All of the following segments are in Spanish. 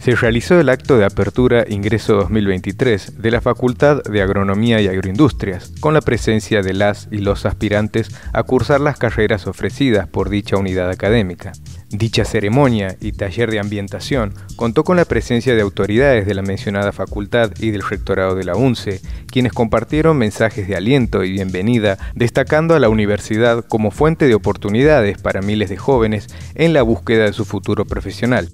Se realizó el acto de apertura ingreso 2023 de la Facultad de Agronomía y Agroindustrias, con la presencia de las y los aspirantes a cursar las carreras ofrecidas por dicha unidad académica. Dicha ceremonia y taller de ambientación contó con la presencia de autoridades de la mencionada facultad y del rectorado de la UNCE, quienes compartieron mensajes de aliento y bienvenida, destacando a la universidad como fuente de oportunidades para miles de jóvenes en la búsqueda de su futuro profesional.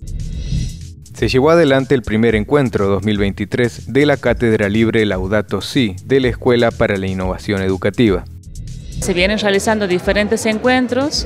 Se llevó adelante el primer encuentro 2023 de la Cátedra Libre Laudato Si de la Escuela para la Innovación Educativa. Se vienen realizando diferentes encuentros,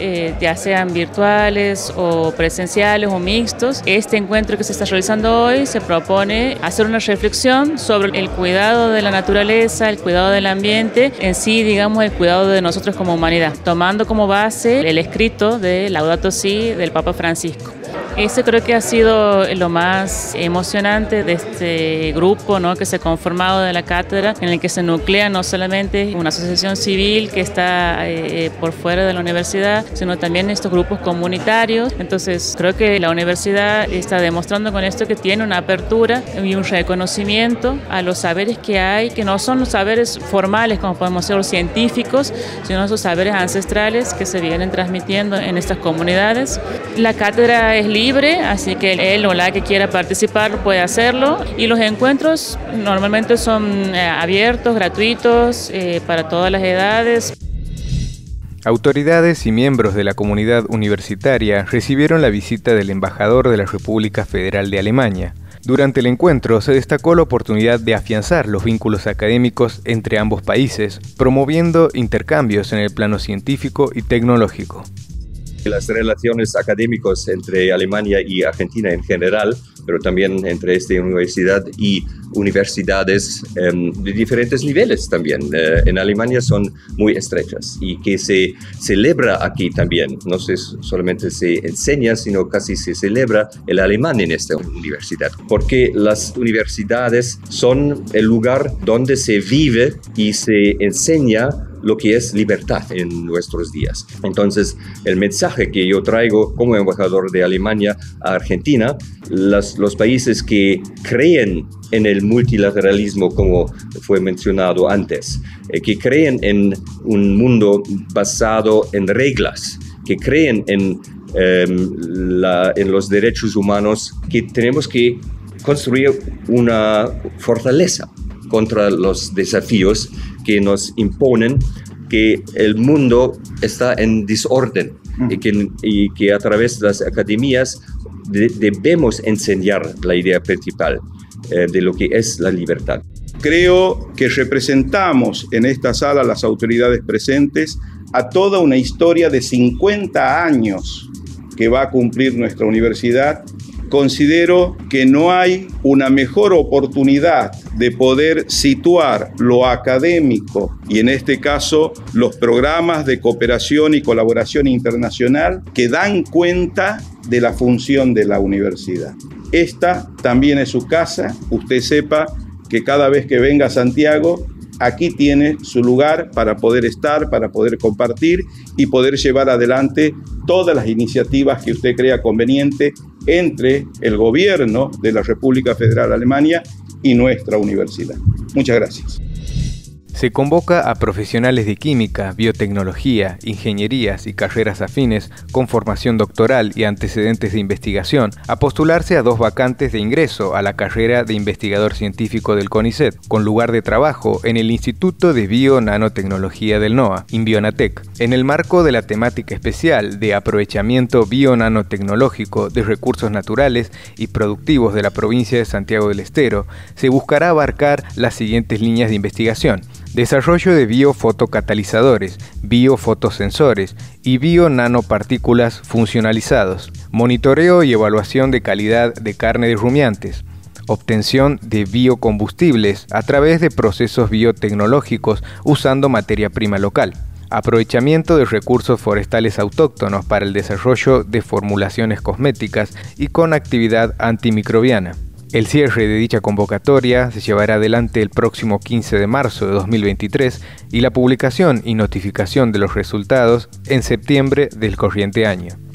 ya sean virtuales o presenciales o mixtos. Este encuentro que se está realizando hoy se propone hacer una reflexión sobre el cuidado de la naturaleza, el cuidado del ambiente, en sí, digamos, el cuidado de nosotros como humanidad, tomando como base el escrito de Laudato Si del Papa Francisco. Ese creo que ha sido lo más emocionante de este grupo, ¿no?, que se ha conformado de la cátedra, en el que se nuclea no solamente una asociación civil que está por fuera de la universidad, sino también estos grupos comunitarios. Entonces creo que la universidad está demostrando con esto que tiene una apertura y un reconocimiento a los saberes que hay, que no son los saberes formales como podemos ser los científicos, sino esos saberes ancestrales que se vienen transmitiendo en estas comunidades. La cátedra es libre, así que él o la que quiera participar puede hacerlo, y los encuentros normalmente son abiertos, gratuitos, para todas las edades. Autoridades y miembros de la comunidad universitaria recibieron la visita del embajador de la República Federal de Alemania. Durante el encuentro se destacó la oportunidad de afianzar los vínculos académicos entre ambos países, promoviendo intercambios en el plano científico y tecnológico. Las relaciones académicas entre Alemania y Argentina en general, pero también entre esta universidad y universidades de diferentes niveles también. En Alemania son muy estrechas y que se celebra aquí también. No solamente se enseña, sino casi se celebra el alemán en esta universidad. Porque las universidades son el lugar donde se vive y se enseña lo que es libertad en nuestros días. Entonces, el mensaje que yo traigo como embajador de Alemania a Argentina, los países que creen en el multilateralismo, como fue mencionado antes, que creen en un mundo basado en reglas, que creen en los derechos humanos, que tenemos que construir una fortaleza contra los desafíos que nos imponen, que el mundo está en desorden y que a través de las academias debemos enseñar la idea principal de lo que es la libertad. Creo que representamos en esta sala, las autoridades presentes, a toda una historia de 50 años que va a cumplir nuestra universidad. Considero que no hay una mejor oportunidad de poder situar lo académico y en este caso los programas de cooperación y colaboración internacional que dan cuenta de la función de la universidad. Esta también es su casa. Usted sepa que cada vez que venga a Santiago, aquí tiene su lugar para poder estar, para poder compartir y poder llevar adelante todas las iniciativas que usted crea conveniente entre el gobierno de la República Federal de Alemania y nuestra universidad. Muchas gracias. Se convoca a profesionales de química, biotecnología, ingenierías y carreras afines con formación doctoral y antecedentes de investigación a postularse a 2 vacantes de ingreso a la carrera de investigador científico del CONICET, con lugar de trabajo en el Instituto de Bio-Nanotecnología del NOA, Inbionatec, en el marco de la temática especial de aprovechamiento bio-nanotecnológico de recursos naturales y productivos de la provincia de Santiago del Estero. Se buscará abarcar las siguientes líneas de investigación: desarrollo de biofotocatalizadores, biofotosensores y bionanopartículas funcionalizados, monitoreo y evaluación de calidad de carne de rumiantes, obtención de biocombustibles a través de procesos biotecnológicos usando materia prima local, aprovechamiento de recursos forestales autóctonos para el desarrollo de formulaciones cosméticas y con actividad antimicrobiana. El cierre de dicha convocatoria se llevará adelante el próximo 15 de marzo de 2023 y la publicación y notificación de los resultados en septiembre del corriente año.